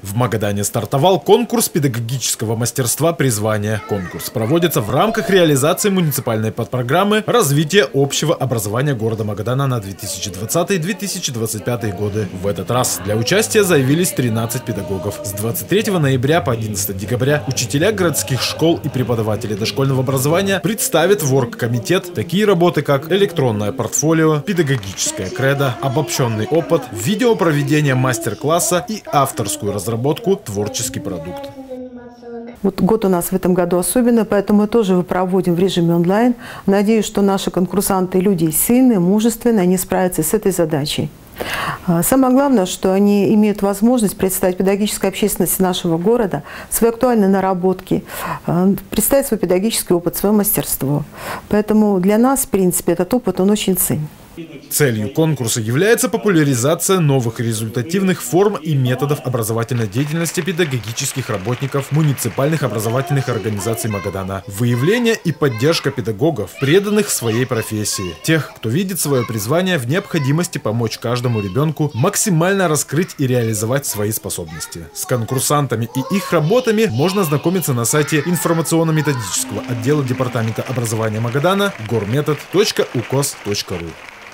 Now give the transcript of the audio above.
В Магадане стартовал конкурс педагогического мастерства призвания. Конкурс проводится в рамках реализации муниципальной подпрограммы развития общего образования города Магадана на 2020-2025 годы. В этот раз для участия заявились 13 педагогов. С 23 ноября по 11 декабря учителя городских школ и преподаватели дошкольного образования представят в оргкомитет такие работы, как электронное портфолио, педагогическая кредо, обобщенный опыт, видеопроведение мастер-класса и авторскую разработку «Творческий продукт». Вот год у нас в этом году особенно, поэтому мы тоже его проводим в режиме онлайн. Надеюсь, что наши конкурсанты люди сильные, мужественные, они справятся с этой задачей. Самое главное, что они имеют возможность представить педагогической общественности нашего города свои актуальные наработки, представить свой педагогический опыт, свое мастерство. Поэтому для нас, в принципе, этот опыт, он очень ценен. Целью конкурса является популяризация новых результативных форм и методов образовательной деятельности педагогических работников муниципальных образовательных организаций Магадана, выявление и поддержка педагогов, преданных своей профессии, тех, кто видит свое призвание в необходимости помочь каждому ребенку максимально раскрыть и реализовать свои способности. С конкурсантами и их работами можно ознакомиться на сайте информационно-методического отдела Департамента образования Магадана gormetod.ukos.ru.